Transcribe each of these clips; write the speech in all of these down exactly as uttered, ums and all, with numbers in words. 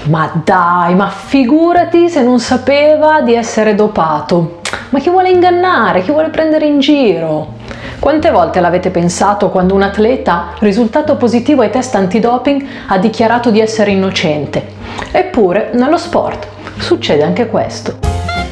Ma dai, ma figurati se non sapeva di essere dopato. Ma chi vuole ingannare? Chi vuole prendere in giro? Quante volte l'avete pensato quando un atleta, risultato positivo ai test antidoping, ha dichiarato di essere innocente? Eppure, nello sport, succede anche questo.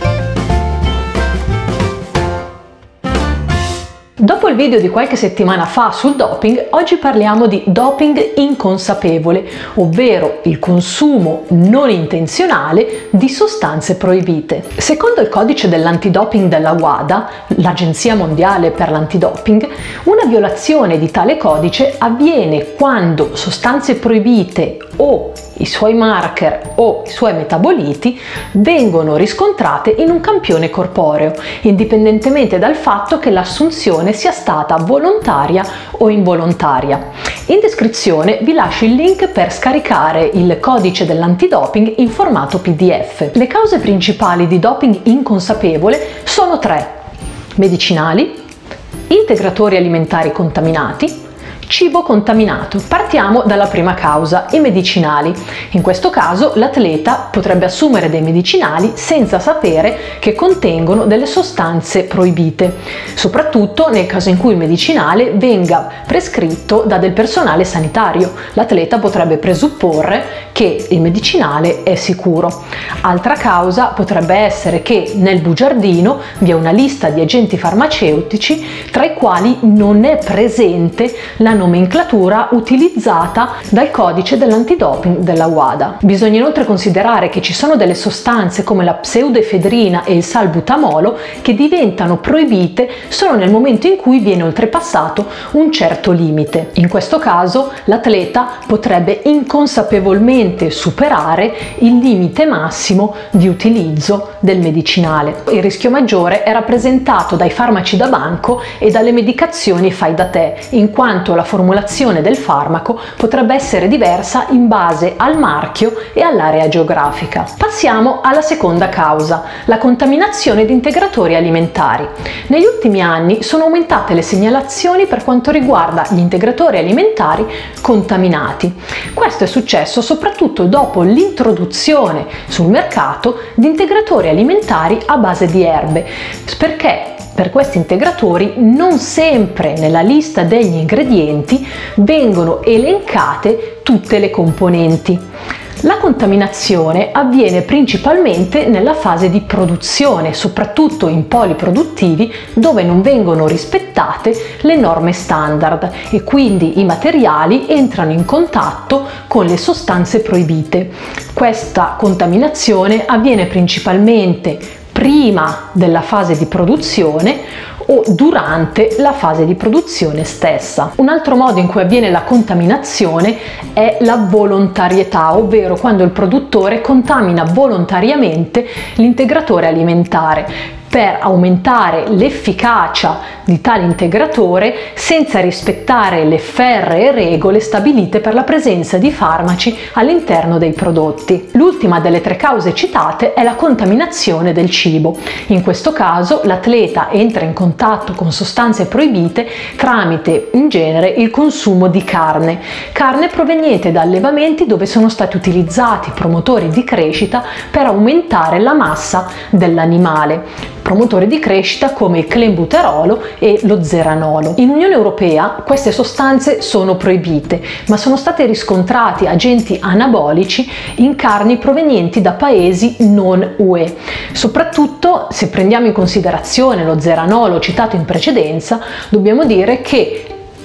Dopo il video di qualche settimana fa sul doping, oggi parliamo di doping inconsapevole, ovvero il consumo non intenzionale di sostanze proibite. Secondo il codice dell'antidoping della WADA, l'Agenzia Mondiale per l'Antidoping, una violazione di tale codice avviene quando sostanze proibite o i suoi marker o i suoi metaboliti vengono riscontrate in un campione corporeo, indipendentemente dal fatto che l'assunzione sia stata volontaria o involontaria. In descrizione vi lascio il link per scaricare il codice dell'antidoping in formato P D F. Le cause principali di doping inconsapevole sono tre: medicinali, integratori alimentari contaminati, cibo contaminato. Partiamo dalla prima causa, i medicinali. In questo caso l'atleta potrebbe assumere dei medicinali senza sapere che contengono delle sostanze proibite, soprattutto nel caso in cui il medicinale venga prescritto da del personale sanitario. L'atleta potrebbe presupporre che il medicinale è sicuro. Altra causa potrebbe essere che nel bugiardino vi è una lista di agenti farmaceutici tra i quali non è presente la nomenclatura utilizzata dal codice dell'antidoping della WADA. Bisogna inoltre considerare che ci sono delle sostanze come la pseudoefedrina e il salbutamolo che diventano proibite solo nel momento in cui viene oltrepassato un certo limite. In questo caso l'atleta potrebbe inconsapevolmente superare il limite massimo di utilizzo del medicinale. Il rischio maggiore è rappresentato dai farmaci da banco e dalle medicazioni fai da te, in quanto la formulazione del farmaco potrebbe essere diversa in base al marchio e all'area geografica. Passiamo alla seconda causa, la contaminazione di integratori alimentari. Negli ultimi anni sono aumentate le segnalazioni per quanto riguarda gli integratori alimentari contaminati. Questo è successo soprattutto dopo l'introduzione sul mercato di integratori alimentari a base di erbe, perché per questi integratori non sempre nella lista degli ingredienti vengono elencate tutte le componenti. La contaminazione avviene principalmente nella fase di produzione, soprattutto in poli produttivi dove non vengono rispettate le norme standard e quindi i materiali entrano in contatto con le sostanze proibite. Questa contaminazione avviene principalmente prima della fase di produzione o durante la fase di produzione stessa. Un altro modo in cui avviene la contaminazione è la volontarietà, ovvero quando il produttore contamina volontariamente l'integratore alimentare per aumentare l'efficacia di tale integratore senza rispettare le ferree regole stabilite per la presenza di farmaci all'interno dei prodotti. L'ultima delle tre cause citate è la contaminazione del cibo. In questo caso l'atleta entra in contatto con sostanze proibite tramite in genere il consumo di carne, carne proveniente da allevamenti dove sono stati utilizzati promotori di crescita per aumentare la massa dell'animale. Promotori di crescita come il clenbuterolo e lo zeranolo. In Unione Europea queste sostanze sono proibite, ma sono state riscontrati agenti anabolici in carni provenienti da paesi non U E. Soprattutto se prendiamo in considerazione lo zeranolo citato in precedenza, dobbiamo dire che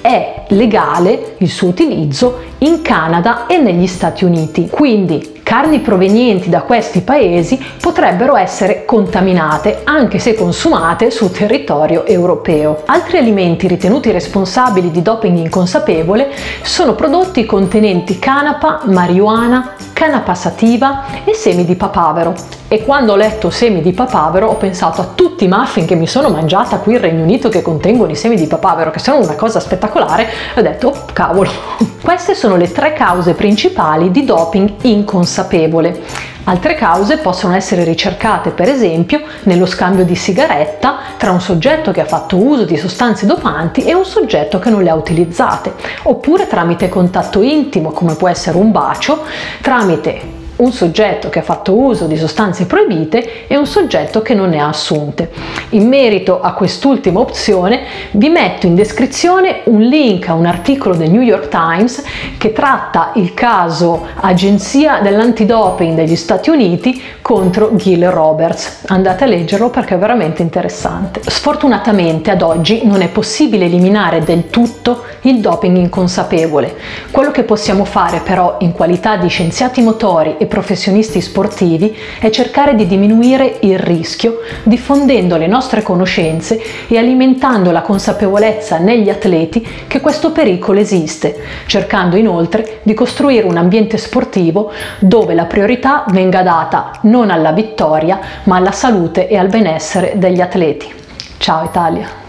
è legale il suo utilizzo in Canada e negli Stati Uniti. Quindi carni provenienti da questi paesi potrebbero essere contaminate anche se consumate sul territorio europeo. Altri alimenti ritenuti responsabili di doping inconsapevole sono prodotti contenenti canapa, marijuana, canapa sativa e semi di papavero. E quando ho letto semi di papavero ho pensato a tutti i muffin che mi sono mangiata qui in Regno Unito che contengono i semi di papavero, che sono una cosa spettacolare, e ho detto oh, cavolo. Queste sono le tre cause principali di doping inconsapevole. Altre cause possono essere ricercate per esempio nello scambio di sigaretta tra un soggetto che ha fatto uso di sostanze dopanti e un soggetto che non le ha utilizzate, oppure tramite contatto intimo come può essere un bacio, tramite un soggetto che ha fatto uso di sostanze proibite e un soggetto che non ne ha assunte. In merito a quest'ultima opzione vi metto in descrizione un link a un articolo del New York Times che tratta il caso Agenzia dell'Antidoping degli Stati Uniti contro Gil Roberts. Andate a leggerlo perché è veramente interessante. Sfortunatamente ad oggi non è possibile eliminare del tutto il doping inconsapevole. Quello che possiamo fare però in qualità di scienziati motori e professionisti sportivi è cercare di diminuire il rischio diffondendo le nostre conoscenze e alimentando la consapevolezza negli atleti che questo pericolo esiste, cercando inoltre di costruire un ambiente sportivo dove la priorità venga data non alla vittoria ma alla salute e al benessere degli atleti. Ciao Italia!